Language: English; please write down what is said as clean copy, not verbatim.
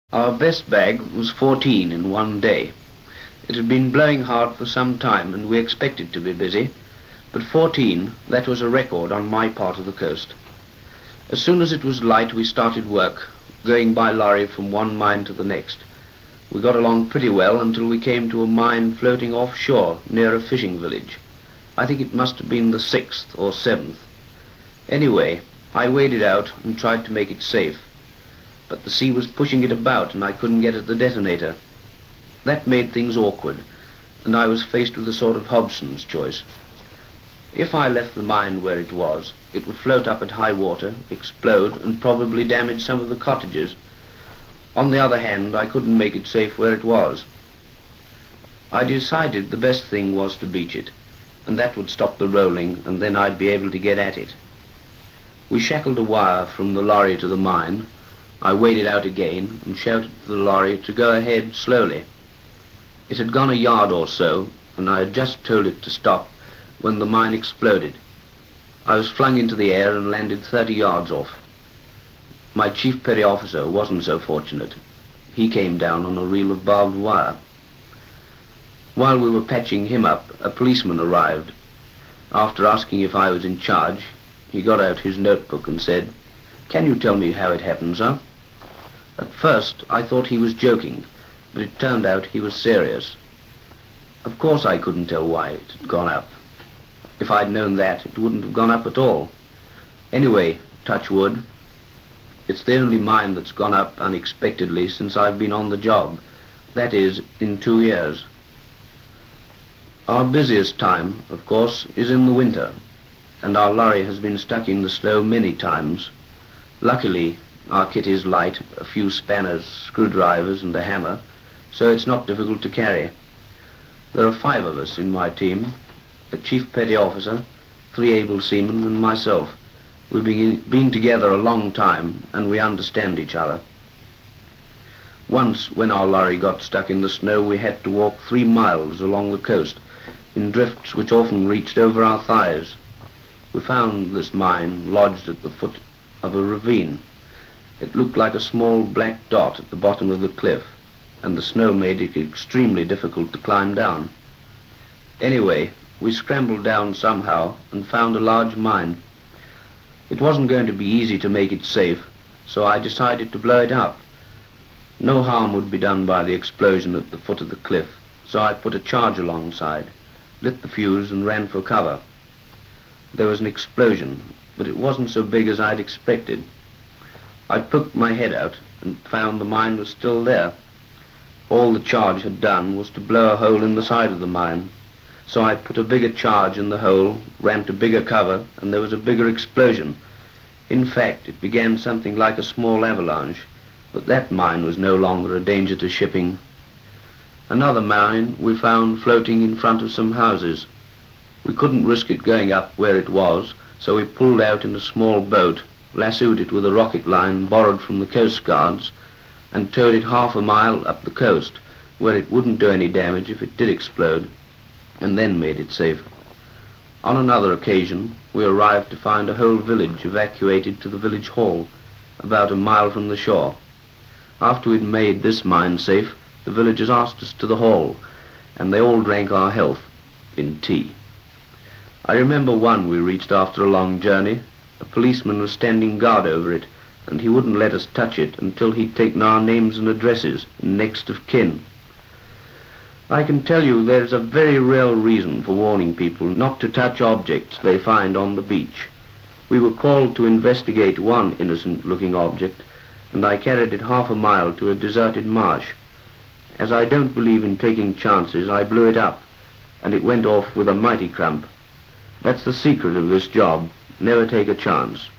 Our best bag was 14 in one day. It had been blowing hard for some time and we expected to be busy, but 14, that was a record on my part of the coast. As soon as it was light we started work, going by lorry from one mine to the next. We got along pretty well until we came to a mine floating offshore near a fishing village. I think it must have been the 6th or 7th. Anyway, I waded out and tried to make it safe, but the sea was pushing it about and I couldn't get at the detonator. That made things awkward, and I was faced with a sort of Hobson's choice. If I left the mine where it was, it would float up at high water, explode, and probably damage some of the cottages. On the other hand, I couldn't make it safe where it was. I decided the best thing was to beach it, and that would stop the rolling, and then I'd be able to get at it. We shackled a wire from the lorry to the mine. I waded out again and shouted to the lorry to go ahead slowly. It had gone a yard or so, and I had just told it to stop when the mine exploded. I was flung into the air and landed 30 yards off. My chief petty officer wasn't so fortunate. He came down on a reel of barbed wire. While we were patching him up, a policeman arrived. After asking if I was in charge, he got out his notebook and said, "Can you tell me how it happened, sir?" At first I thought he was joking, but it turned out he was serious. Of course I couldn't tell why it had gone up. If I'd known that, it wouldn't have gone up at all. Anyway, touch wood, it's the only mine that's gone up unexpectedly since I've been on the job. That is, in 2 years. Our busiest time, of course, is in the winter, and our lorry has been stuck in the snow many times. Luckily, our kit is light, a few spanners, screwdrivers and a hammer, so it's not difficult to carry. There are 5 of us in my team, a chief petty officer, 3 able seamen and myself. We've been together a long time and we understand each other. Once, when our lorry got stuck in the snow, we had to walk 3 miles along the coast in drifts which often reached over our thighs. We found this mine lodged at the foot of a ravine. It looked like a small black dot at the bottom of the cliff, and the snow made it extremely difficult to climb down. Anyway, we scrambled down somehow and found a large mine. It wasn't going to be easy to make it safe, so I decided to blow it up. No harm would be done by the explosion at the foot of the cliff, so I put a charge alongside, lit the fuse and ran for cover. There was an explosion, but it wasn't so big as I'd expected. I poked my head out and found the mine was still there. All the charge had done was to blow a hole in the side of the mine. So I put a bigger charge in the hole, ran to bigger cover, and there was a bigger explosion. In fact, it began something like a small avalanche, but that mine was no longer a danger to shipping. Another mine we found floating in front of some houses. We couldn't risk it going up where it was, so we pulled out in a small boat, lassoed it with a rocket line borrowed from the Coast Guards, and towed it half a mile up the coast, where it wouldn't do any damage if it did explode, and then made it safe. On another occasion, we arrived to find a whole village evacuated to the village hall, about a mile from the shore. After we'd made this mine safe, the villagers asked us to the hall, and they all drank our health in tea. I remember one we reached after a long journey. A policeman was standing guard over it, and he wouldn't let us touch it until he'd taken our names and addresses in next of kin. I can tell you there's a very real reason for warning people not to touch objects they find on the beach. We were called to investigate one innocent-looking object, and I carried it half a mile to a deserted marsh. As I don't believe in taking chances, I blew it up, and it went off with a mighty crump. That's the secret of this job. Never take a chance.